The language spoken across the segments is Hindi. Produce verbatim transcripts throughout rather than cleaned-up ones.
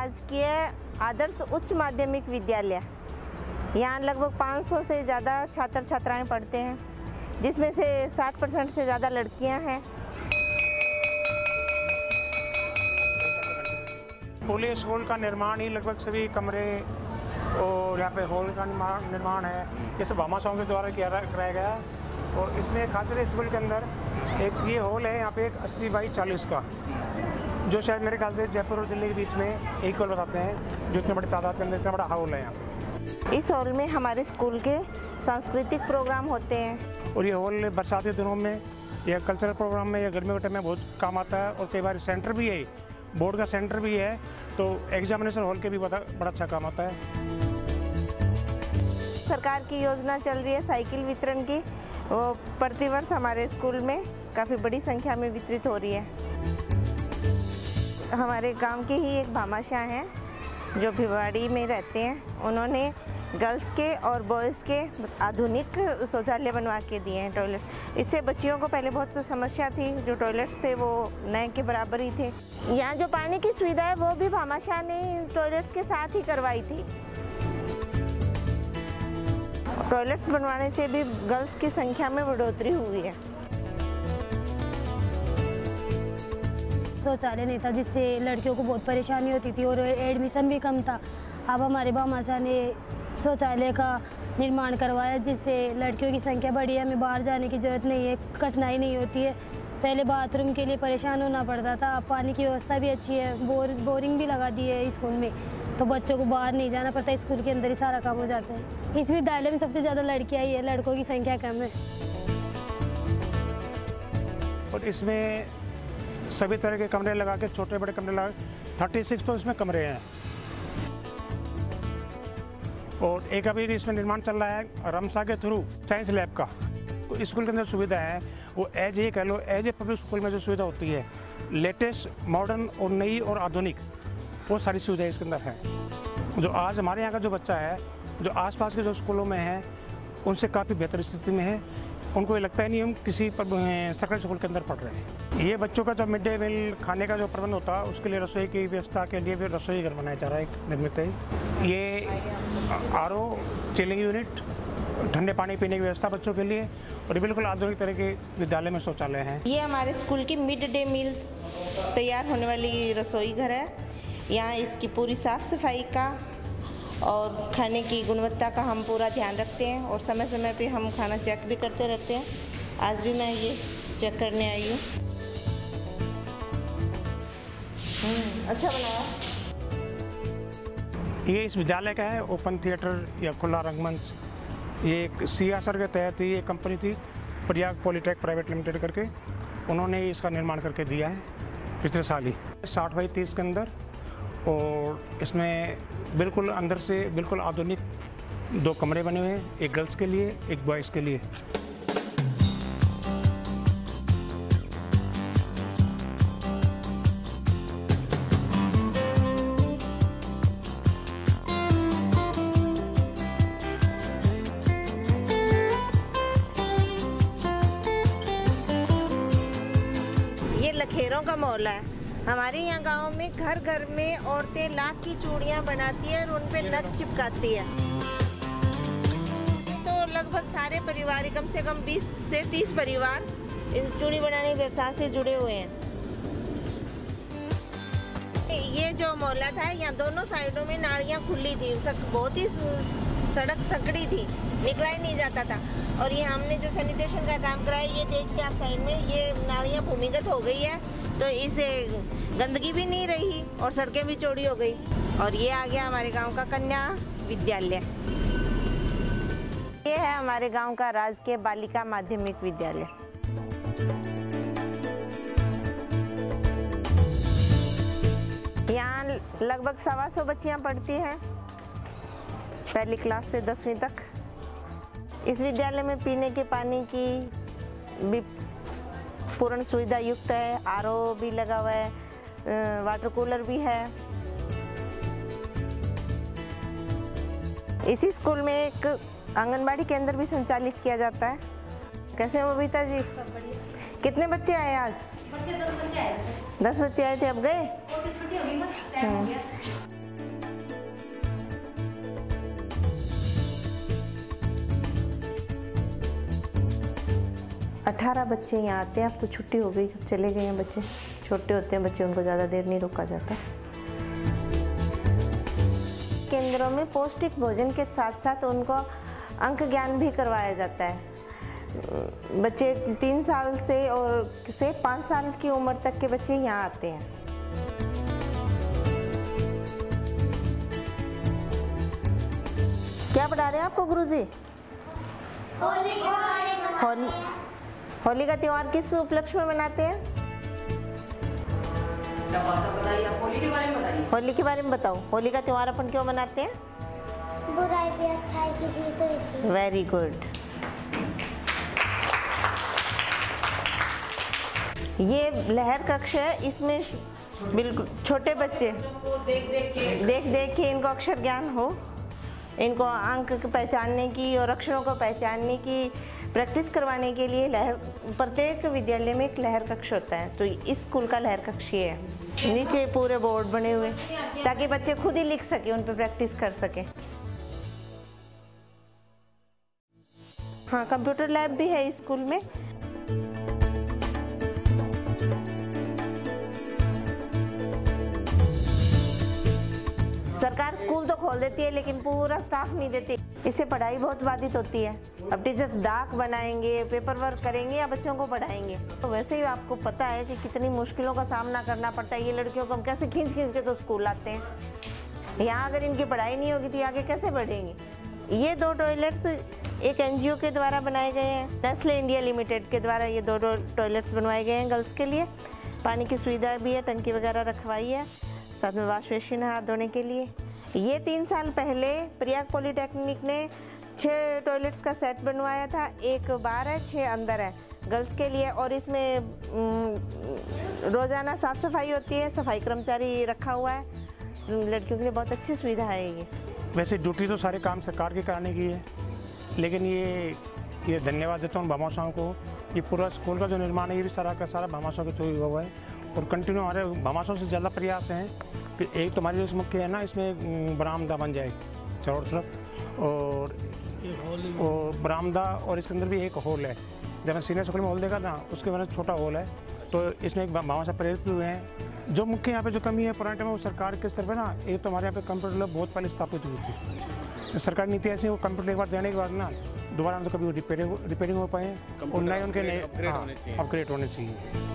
राजकीय आदर्श उच्च माध्यमिक विद्यालय। यहाँ लगभग पाँच सौ से ज़्यादा छात्र छात्राएं पढ़ते हैं, जिसमें से साठ परसेंट से ज़्यादा लड़कियां हैं। पूरे स्कूल का निर्माण ही लगभग सभी कमरे और यहाँ पे हॉल का निर्माण है, ये सब भामाशाहों के द्वारा किया कराया गया है। और इसमें खासकर स्कूल के अंदर एक ये हॉल है, यहाँ पे एक अस्सी बाई चालीस का, जो शायद मेरे ख्याल से जयपुर और दिल्ली के बीच में एक हॉल बताते हैं, जो इतने बड़ी तादाद के अंदर इतना बड़ा हॉल है यहाँ। इस हॉल में हमारे स्कूल के सांस्कृतिक प्रोग्राम होते हैं। और ये हॉल बरसाती दिनों में या कल्चरल प्रोग्राम में या गर्मी के टाइम में बहुत काम आता है। और कई बार सेंटर भी है, बोर्ड का सेंटर भी है, तो एग्जामिनेशन हॉल के भी बड़ा बड़ा अच्छा काम आता है। सरकार की योजना चल रही है साइकिल वितरण की, वो प्रतिवर्ष हमारे स्कूल में काफ़ी बड़ी संख्या में वितरित हो रही है। हमारे गांव के ही एक भामाशाह हैं जो भिवाड़ी में रहते हैं, उन्होंने गर्ल्स के और बॉयज़ के आधुनिक शौचालय बनवा के दिए हैं, टॉयलेट। इससे बच्चियों को पहले बहुत समस्या थी, जो टॉयलेट्स थे वो नए के बराबर ही थे। यहाँ जो पानी की सुविधा है वो भी भामाशाह ने टॉयलेट्स के साथ ही करवाई थी। टॉयलेट्स बनवाने से भी गर्ल्स की संख्या में बढ़ोतरी हुई है। शौचालय नहीं था, जिससे लड़कियों को बहुत परेशानी होती थी और एडमिशन भी कम था। अब हमारे भामाशाह ने शौचालय का निर्माण करवाया, जिससे लड़कियों की संख्या बढ़ी है। हमें बाहर जाने की ज़रूरत नहीं है, कठिनाई नहीं होती है। पहले बाथरूम के लिए परेशान होना पड़ता था, अब पानी की व्यवस्था भी अच्छी है। बोर बोरिंग भी लगा दी है स्कूल में, तो बच्चों को बाहर नहीं जाना पड़ता, स्कूल के अंदर ही सारा काम हो जाता है। इस विद्यालय में सबसे ज़्यादा लड़कियाँ ही है, लड़कों की संख्या कम है। और इसमें सभी तरह के कमरे लगा के, छोटे बड़े कमरे लगा थर्टी सिक्स तो इसमें कमरे हैं। और एक अभी इसमें निर्माण चल रहा है रमसा के थ्रू साइंस लैब का। तो स्कूल के अंदर सुविधा है वो एज ये कह लो, एज ए पब्लिक स्कूल में जो सुविधा होती है, लेटेस्ट मॉडर्न और नई और आधुनिक, वो सारी सुविधाएं इसके अंदर है। जो आज हमारे यहाँ का जो बच्चा है, जो आसपास के जो स्कूलों में है, उनसे काफ़ी बेहतर स्थिति में है। उनको ये लगता है नहीं हम किसी सरकारी स्कूल के अंदर पढ़ रहे हैं। ये बच्चों का जो मिड डे मील खाने का जो प्रबंध होता है, उसके लिए रसोई की व्यवस्था के लिए भी रसोई घर बनाया जा रहा है एक निर्मित है। ये आर ओ, चिलिंग यूनिट, ठंडे पानी पीने की व्यवस्था बच्चों के लिए, और बिल्कुल आधुनिक तरह के विद्यालय में शौचालय हैं। ये हमारे स्कूल की मिड डे मील तैयार होने वाली रसोई घर है। यहाँ इसकी पूरी साफ़ सफाई का और खाने की गुणवत्ता का हम पूरा ध्यान रखते हैं, और समय समय पे हम खाना चेक भी करते रहते हैं। आज भी मैं ये चेक करने आई हूँ। अच्छा बनाया। ये इस विद्यालय का है ओपन थिएटर या खुला रंगमंच। ये एक सी एस आर के तहत ये कंपनी थी प्रयाग पॉलीटेक प्राइवेट लिमिटेड करके, उन्होंने इसका निर्माण करके दिया है पिछले साल ही, साठ बाई तीस के अंदर। और इसमें बिल्कुल अंदर से बिल्कुल आधुनिक दो कमरे बने हुए हैं, एक गर्ल्स के लिए, एक बॉयज़ के लिए। ये लखेरों का मोहल्ला है। हमारे यहाँ गांव में घर घर में औरतें लाख की चूड़ियाँ बनाती हैं और उन पे नग चिपकाती है। तो लगभग सारे परिवार, कम से कम बीस से तीस परिवार इस चूड़ी बनाने के व्यवसाय से जुड़े हुए हैं। ये जो मोहल्ला था, यहाँ दोनों साइडों में नालियाँ खुली थी, बहुत ही सड़क संकड़ी थी, निकला ही नहीं जाता था। और ये हमने जो सैनिटेशन का काम कराया, ये देखिए आप साइड में, ये नालियाँ भूमिगत हो गई है, तो इससे गंदगी भी नहीं रही और सड़कें भी चौड़ी हो गई। और ये आ गया हमारे गांव का कन्या विद्यालय। ये है हमारे गांव का राजकीय बालिका माध्यमिक विद्यालय। यहाँ लगभग सवा सौ बच्चियाँ पढ़ती हैं, पहली क्लास से दसवीं तक। इस विद्यालय में पीने के पानी की भी पूर्ण सुविधा युक्त है, आर ओ भी लगा हुआ है, वाटर कूलर भी है। इसी स्कूल में एक आंगनबाड़ी केंद्र भी संचालित किया जाता है। कैसे हो बबीता जी? कितने बच्चे आए आज? बच्चे दस बच्चे आए थे। दस बच्चे आए थे, अब गए? छुट्टी हो गई बस, टाइम हो गया। अठारह बच्चे यहाँ आते हैं। अब तो छुट्टी हो गई, जब चले गए हैं बच्चे, छोटे होते हैं बच्चे, उनको ज़्यादा देर नहीं रोका जाता। केंद्रों में पौष्टिक भोजन के साथ साथ उनको अंक ज्ञान भी करवाया जाता है। बच्चे तीन साल से और से पाँच साल की उम्र तक के बच्चे यहाँ आते हैं। क्या पढ़ा रहे हैं आपको गुरुजी? होली होली का त्योहार किस उपलक्ष्य में मनाते हैं? होली के बारे में बताइए। होली के बारे में बताओ। होली का त्योहार अपन क्यों मनाते हैं? बुराई पे अच्छाई की जीत हुई थी। Very good. ये लहर कक्ष है, इसमें बिल्कुल छोटे बच्चे देख देख के देख देख के इनको अक्षर ज्ञान हो, इनको अंक पहचानने की और अक्षरों को पहचानने की प्रैक्टिस करवाने के लिए लहर प्रत्येक विद्यालय में एक लहर कक्ष होता है। तो इस स्कूल का लहर कक्ष ये है। नीचे पूरे बोर्ड बने हुए ताकि बच्चे खुद ही लिख सके, उन पर प्रैक्टिस कर सके। हाँ, कंप्यूटर लैब भी है इस स्कूल में। सरकार स्कूल तो खोल देती है लेकिन पूरा स्टाफ नहीं देती, इससे पढ़ाई बहुत बाधित होती है। अब टीचर्स डाक बनाएंगे, पेपर वर्क करेंगे या बच्चों को पढ़ाएंगे। तो वैसे ही आपको पता है कि कितनी मुश्किलों का सामना करना पड़ता है। ये लड़कियों को हम कैसे खींच खींच के तो स्कूल लाते हैं। यहाँ अगर इनकी पढ़ाई नहीं होगी तो आगे कैसे बढ़ेंगे। ये दो टॉयलेट्स एक एनजीओ के द्वारा बनाए गए हैं, नेस्ले इंडिया लिमिटेड के द्वारा ये दो टॉयलेट्स बनवाए गए हैं गर्ल्स के लिए। पानी की सुविधा भी है, टंकी वगैरह रखवाई है, साथ में वॉश बेसिन है हाथ धोने के लिए। ये तीन साल पहले प्रयाग पॉलिटेक्निक ने छः टॉयलेट्स का सेट बनवाया था। एक बाहर है, छः अंदर है गर्ल्स के लिए। और इसमें रोज़ाना साफ़ सफाई होती है, सफाई कर्मचारी रखा हुआ है। लड़कियों के लिए बहुत अच्छी सुविधा है ये। वैसे ड्यूटी तो सारे काम सरकार की कराने की है, लेकिन ये ये धन्यवाद देता हूँ भामाशाहों को। ये पूरा स्कूल का जो निर्माण है ये भी सारा का सारा भामाशाहों के थ्रू हुआ हुआ है। और कंटिन्यू हमारे भामाशाहों से ज़्यादा प्रयास हैं कि एक तो हमारी जो मुख्य है ना, इसमें बरामदा बन जाए चारों तरफ, और और बरामदा, और इसके अंदर भी एक हॉल है। जब मैं सीनियर स्कूल में हॉल देखा था, उसके बाद छोटा हॉल है, तो इसमें एक भामाशाह प्रेरित भी हुए हैं। जो मुख्य यहाँ पे जो कमी है पुराने टाइम में, वो सरकार के स्तर पर ना, एक तो हमारे यहाँ पे कंप्यूटर लैब बहुत पहले स्थापित हुई थी। सरकार नीति ऐसी, वो कंप्यूटर एक बार देने के बाद ना दोबारा उनको कभी रिपेयरिंग रिपेयरिंग हो पाए और नए उनके नए अपग्रेड होने चाहिए।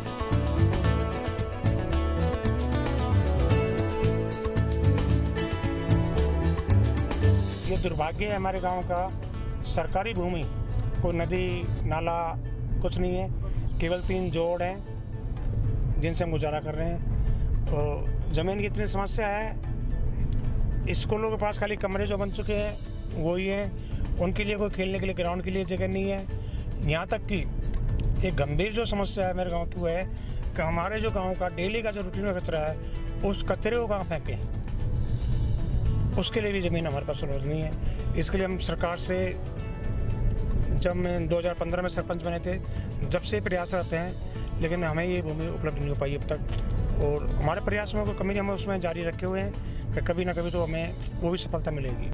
ये दुर्भाग्य है हमारे गांव का, सरकारी भूमि, कोई नदी नाला कुछ नहीं है, केवल तीन जोड़ हैं जिनसे हम गुजारा कर रहे हैं। और ज़मीन की इतनी समस्या है, स्कूलों के पास खाली कमरे जो बन चुके हैं वही हैं, उनके लिए कोई खेलने के लिए ग्राउंड के लिए जगह नहीं है। यहाँ तक कि एक गंभीर जो समस्या है मेरे गांव की वो है कि हमारे जो गांव का डेली का जो रूटीन में कचरा है, उस कचरे को कहाँ फेंकें, उसके लिए भी ज़मीन हमारे पास उपलब्ध नहीं है। इसके लिए हम सरकार से, जब मैं दो हज़ार पंद्रह में सरपंच बने थे, जब से प्रयास रहते हैं, लेकिन हमें ये भूमि उपलब्ध नहीं हो पाई अब तक। और हमारे प्रयास में कोई कमी नहीं, हम उसमें जारी रखे हुए हैं कि कभी ना कभी तो हमें वो भी सफलता मिलेगी।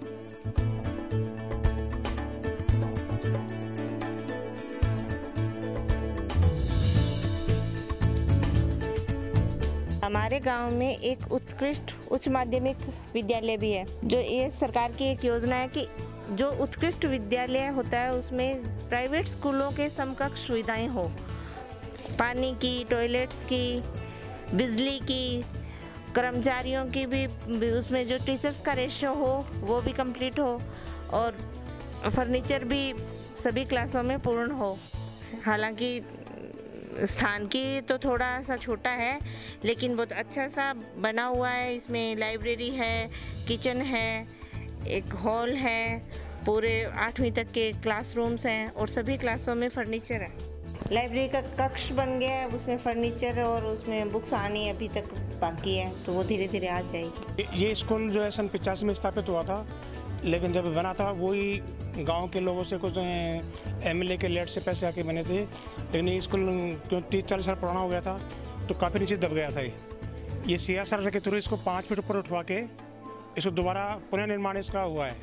हमारे गांव में एक उत्कृष्ट उच्च माध्यमिक विद्यालय भी है। जो ये सरकार की एक योजना है कि जो उत्कृष्ट विद्यालय होता है उसमें प्राइवेट स्कूलों के समकक्ष सुविधाएं हो, पानी की, टॉयलेट्स की, बिजली की, कर्मचारियों की भी, उसमें जो टीचर्स का रेशियो हो वो भी कंप्लीट हो, और फर्नीचर भी सभी क्लासों में पूर्ण हो। हालांकि स्थान की तो थोड़ा सा छोटा है, लेकिन बहुत अच्छा सा बना हुआ है। इसमें लाइब्रेरी है, किचन है, एक हॉल है, पूरे आठवीं तक के क्लासरूम्स हैं और सभी क्लासों में फर्नीचर है। लाइब्रेरी का कक्ष बन गया है, उसमें फर्नीचर और उसमें बुक्स आनी अभी तक बाकी है, तो वो धीरे धीरे आ जाएगी। ये स्कूल जो है सन पचासी में स्थापित हुआ था, लेकिन जब बना था वही गांव के लोगों से, कुछ एमएलए के लेट से पैसे आके बने थे। लेकिन ये स्कूल क्यों तीस चालीस साल पुराना हो गया था, तो काफ़ी नीचे दब गया था। ये ये सी एस आर के थ्रू इसको पाँच फीट ऊपर उठवा के इसको दोबारा पुनर्निर्माण इसका हुआ है।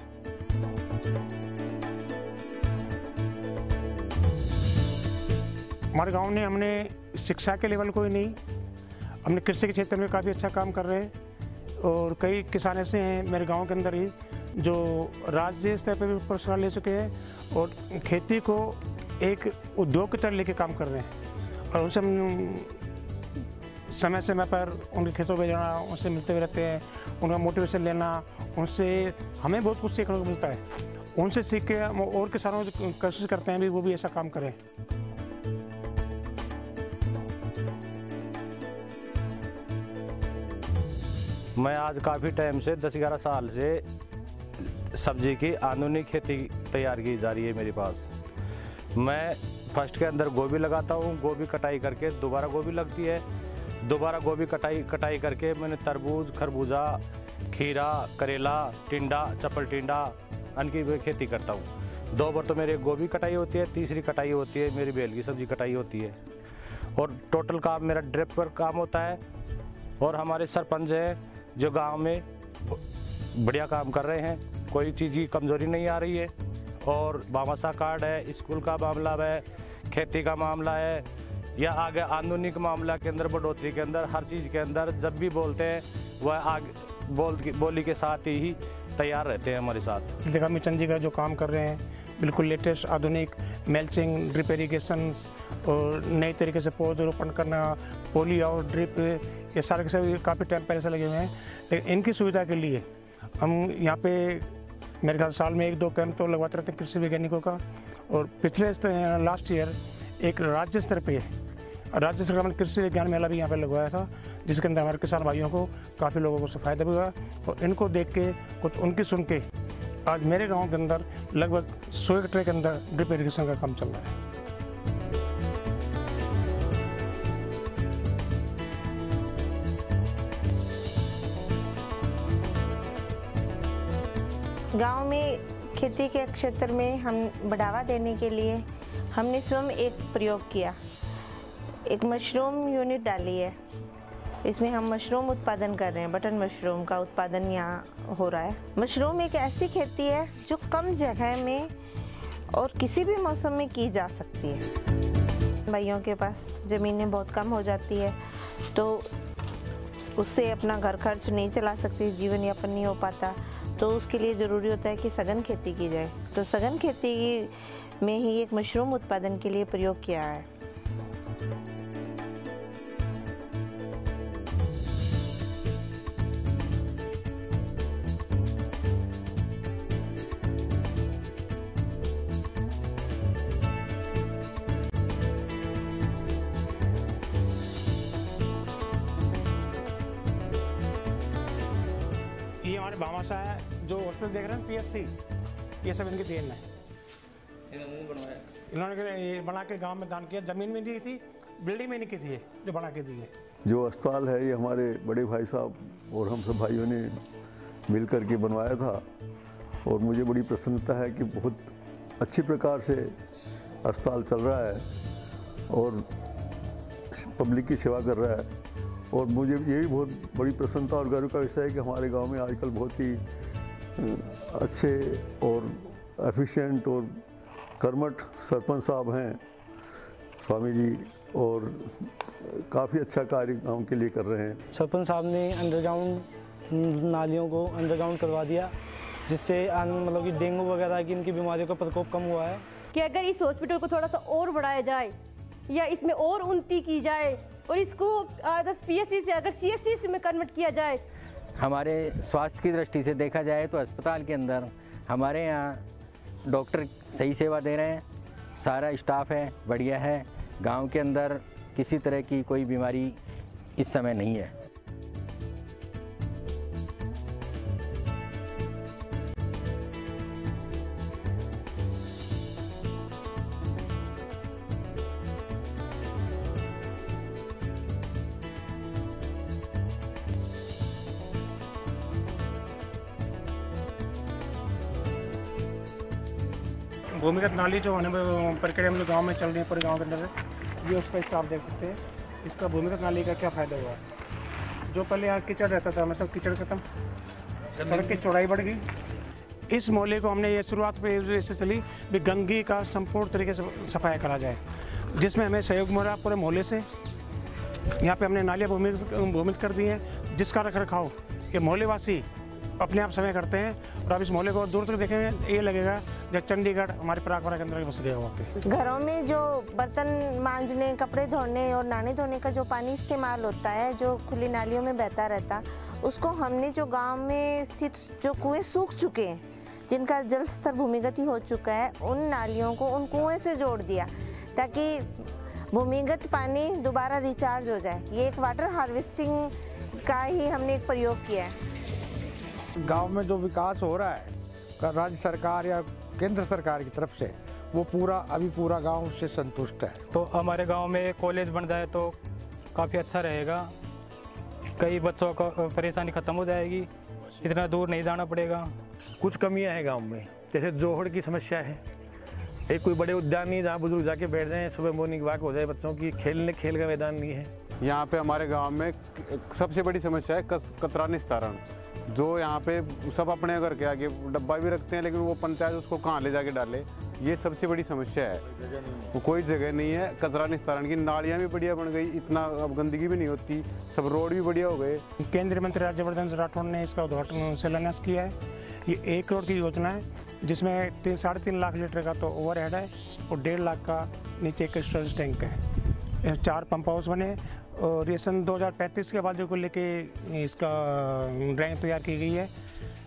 हमारे गांव ने हमने शिक्षा के लेवल को ही नहीं, हमने कृषि के क्षेत्र में काफ़ी अच्छा काम कर रहे हैं और कई किसान ऐसे हैं मेरे गांव के अंदर ही जो राज्य स्तर पर भी पुरस्कार ले चुके हैं और खेती को एक उद्योग की तरह लेके काम कर रहे हैं। और उनसे हम समय समय पर उनके खेतों में जाना, उनसे मिलते हुए रहते हैं, उनका मोटिवेशन लेना, उनसे हमें बहुत कुछ सीखने को मिलता है। उनसे सीख के हम और किसानों की कोशिश करते हैं भी वो भी ऐसा काम करें। मैं आज काफ़ी टाइम से दस ग्यारह साल से सब्जी की आधुनिक खेती तैयार की जा रही है मेरे पास। मैं फर्स्ट के अंदर गोभी लगाता हूँ, गोभी कटाई करके दोबारा गोभी लगती है, दोबारा गोभी कटाई कटाई करके मैंने तरबूज, खरबूजा, खीरा, करेला, टिंडा, चप्पल टिंडा अन्न की खेती करता हूँ। दो बार तो मेरी गोभी कटाई होती है, तीसरी कटाई होती है मेरी बेल की सब्ज़ी कटाई होती है और टोटल काम मेरा ड्रिप पर काम होता है। और हमारे सरपंच हैं जो गांव में बढ़िया काम कर रहे हैं, कोई चीज़ की कमज़ोरी नहीं आ रही है। और भामाशाह कार्ड है, स्कूल का मामला है, खेती का मामला है या आगे आधुनिक मामला के अंदर बढ़ोतरी के अंदर हर चीज़ के अंदर जब भी बोलते हैं वह आगे बोल बोली के साथ ही तैयार रहते हैं हमारे साथ। देखा मिशन जी का जो काम कर रहे हैं बिल्कुल लेटेस्ट आधुनिक मेल्चिंग, ड्रिप इरीगेशन और नए तरीके से पौधरोपण करना, पोली और ड्रिप, ये सारे के सारे काफ़ी टाइम पहले से लगे हुए हैं। लेकिन इनकी सुविधा के लिए हम यहाँ पे मेरे ख्याल साल में एक दो कैंप तो लगवाते रहते हैं कृषि वैज्ञानिकों का। और पिछले लास्ट ईयर एक राज्य स्तर पे राज्य सरकार ने कृषि विज्ञान मेला भी यहाँ पे लगवाया था, जिसके अंदर हमारे किसान भाइयों को काफ़ी लोगों को फ़ायदा भी हुआ। और इनको देख के कुछ उनकी सुन के आज मेरे गांव के अंदर लगभग सौ हेक्टेयर के अंदर ड्रिप इरीगेशन का काम चल रहा है। गांव में खेती के क्षेत्र में हम बढ़ावा देने के लिए हमने स्वयं एक प्रयोग किया, एक मशरूम यूनिट डाली है। इसमें हम मशरूम उत्पादन कर रहे हैं, बटन मशरूम का उत्पादन यहाँ हो रहा है। मशरूम एक ऐसी खेती है जो कम जगह में और किसी भी मौसम में की जा सकती है। भाइयों के पास ज़मीनें बहुत कम हो जाती है तो उससे अपना घर खर्च नहीं चला सकती, जीवन यापन नहीं हो पाता, तो उसके लिए ज़रूरी होता है कि सघन खेती की जाए। तो सघन खेती में ही एक मशरूम उत्पादन के लिए प्रयोग किया है। ये हमारे भामाशाह है जो हॉस्पिटल देख रहे हैं पीएससी, ये सब इनकी देन है। इन्होंने ये बना के गांव में दान किया, जमीन में दी थी, बिल्डिंग में नहीं की थी, ये जो बना के दी है। जो अस्पताल है ये हमारे बड़े भाई साहब और हम सब भाइयों ने मिल कर के बनवाया था और मुझे बड़ी प्रसन्नता है कि बहुत अच्छी प्रकार से अस्पताल चल रहा है और पब्लिक की सेवा कर रहा है। और मुझे ये भी बहुत बड़ी प्रसन्नता और गर्व का विषय है कि हमारे गांव में आजकल बहुत ही अच्छे और एफिशिएंट और कर्मठ सरपंच साहब हैं स्वामी जी और काफ़ी अच्छा कार्य गांव के लिए कर रहे हैं। सरपंच साहब ने अंडरग्राउंड नालियों को अंडरग्राउंड करवा दिया, जिससे मतलब कि डेंगू वगैरह की इनकी बीमारियों का प्रकोप कम हुआ है। कि अगर इस हॉस्पिटल को थोड़ा सा और बढ़ाया जाए या इसमें और उन्नति की जाए और इसको आदर्श पीएचसी से अगर सीएचसी में कन्वर्ट किया जाए। हमारे स्वास्थ्य की दृष्टि से देखा जाए तो अस्पताल के अंदर हमारे यहाँ डॉक्टर सही सेवा दे रहे हैं, सारा स्टाफ है बढ़िया है, गांव के अंदर किसी तरह की कोई बीमारी इस समय नहीं है। भूमिगत नाली जो होने प्रक्रिया में जो गाँव में चल रही है पूरे गाँव के अंदर, ये उसका हिस्सा आप देख सकते हैं। इसका भूमिगत नाली का क्या फ़ायदा हुआ, जो पहले यहाँ कीचड़ रहता था हमें सब कीचड़ खत्म, सड़क की चौड़ाई बढ़ गई। इस मोहल्ले को हमने ये शुरुआत पे ऐसे चली भी गंदगी का संपूर्ण तरीके से सफाई करा जाए। जिसमें हमें सहयोग मिल रहा पूरे मोहल्ले से। यहाँ पे हमने नालियाँ भूमिगत भूमिगत कर दी हैं, जिसका रख रखाव ये मोहल्लेवासी अपने आप समय करते हैं। और अब इस मोहल्ले को दूर तक देखेंगे ये लगेगा जब चंडीगढ़ हमारे परागपुरा के अंदर बस गया वहाँ पे। घरों में जो बर्तन मांजने, कपड़े धोने और नहाने धोने का जो पानी इस्तेमाल होता है, जो खुली नालियों में बहता रहता, उसको हमने जो गांव में स्थित जो कुएं सूख चुके हैं, जिनका जल स्तर भूमिगत ही हो चुका है, उन नालियों को उन कुएं से जोड़ दिया ताकि भूमिगत पानी दोबारा रिचार्ज हो जाए। ये एक वाटर हार्वेस्टिंग का ही हमने एक प्रयोग किया है। गांव में जो विकास हो रहा है राज्य सरकार या केंद्र सरकार की तरफ से, वो पूरा अभी पूरा गांव से संतुष्ट है। तो हमारे गांव में कॉलेज बन जाए तो काफ़ी अच्छा रहेगा, कई बच्चों को परेशानी ख़त्म हो जाएगी, इतना दूर नहीं जाना पड़ेगा। कुछ कमियां हैं गांव में, जैसे जोहड़ की समस्या है, एक कोई बड़े उद्यान नहीं जहाँ बुजुर्ग जाके बैठ जाएं, सुबह मॉर्निंग वॉक हो जाए बच्चों की, खेलने खेल का मैदान नहीं है। यहाँ पे हमारे गांव में सबसे बड़ी समस्या है कचरा निस्तारण। जो यहाँ पे सब अपने घर के आगे डब्बा भी रखते हैं, लेकिन वो पंचायत उसको कहाँ ले जाके डाले, ये सबसे बड़ी समस्या है। वो कोई जगह नहीं है कचरा निस्तारण की। नालियाँ भी बढ़िया बन गई, इतना अब गंदगी भी नहीं होती, सब रोड भी बढ़िया हो गए। केंद्रीय मंत्री राज्यवर्धन राठौड़ ने इसका उद्घाटन शिलान्यास किया है। ये एक करोड़ की योजना है, जिसमें तीन साढ़े तीन लाख लीटर का तो ओवरहेड है और डेढ़ लाख का नीचे एक स्टोरेज टैंक है। चार पंप हाउस बने और ये सन दो हज़ार पैंतीस के बाद को लेके इसका ड्राइंग तैयार की गई है।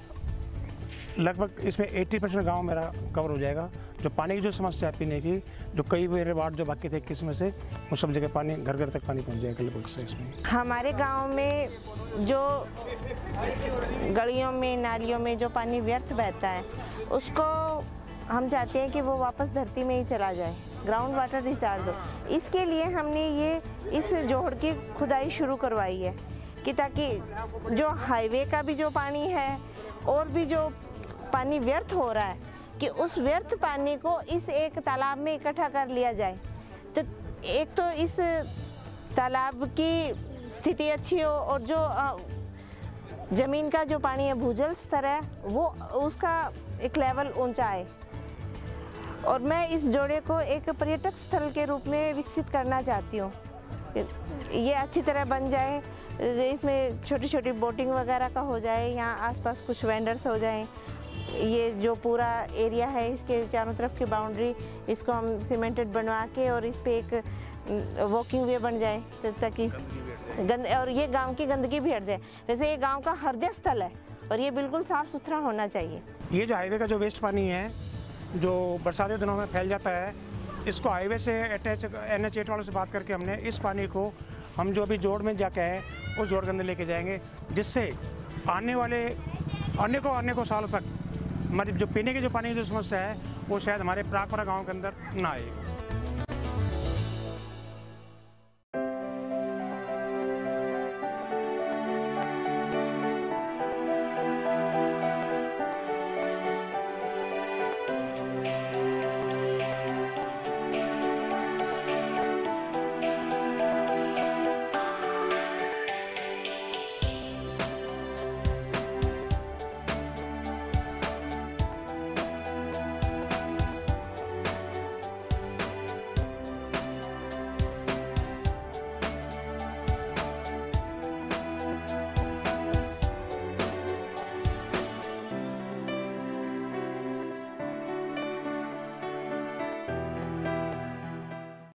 लगभग इसमें अस्सी परसेंट गाँव मेरा कवर हो जाएगा। जो पानी की जो समस्या है पीने की, जो कई मेरे वार्ड जो बाकी थे किस्म से, वो सब जगह पानी घर घर तक पानी पहुंच जाएगा लगभग से इसमें। हमारे गांव में जो गलियों में, नालियों में जो पानी व्यर्थ बहता है, उसको हम चाहते हैं कि वो वापस धरती में ही चला जाए, ग्राउंड वाटर रिचार्ज हो। इसके लिए हमने ये इस जोहड़ की खुदाई शुरू करवाई है कि ताकि जो हाईवे का भी जो पानी है और भी जो पानी व्यर्थ हो रहा है, कि उस व्यर्थ पानी को इस एक तालाब में इकट्ठा कर लिया जाए। तो एक तो इस तालाब की स्थिति अच्छी हो और जो ज़मीन का जो पानी है, भूजल स्तर है, वो उसका एक लेवल ऊंचा आए। और मैं इस जोड़े को एक पर्यटक स्थल के रूप में विकसित करना चाहती हूँ। ये अच्छी तरह बन जाए, इसमें छोटी छोटी बोटिंग वगैरह का हो जाए, यहाँ आसपास कुछ वेंडर्स हो जाएं। ये जो पूरा एरिया है, इसके चारों तरफ की बाउंड्री, इसको हम सीमेंटेड बनवा के और इस पे एक वॉकिंग वे बन जाए ताकि गंद और ये गांव की गंदगी भी हट जाए। वैसे ये गांव का हृदय स्थल है और ये बिल्कुल साफ़ सुथरा होना चाहिए। ये जो हाईवे का जो वेस्ट पानी है, जो बरसाती दिनों में फैल जाता है, इसको हाईवे से अटैच एन एच एट वालों से बात करके हमने इस पानी को हम जो अभी जोड़ में जाके है उस जोड़ के अंदर लेके जाएंगे, जिससे आने वाले आने को आने को सालों तक हमारी जो पीने के जो पानी की जो समस्या है वो शायद हमारे परागपुरा गांव के अंदर ना आए।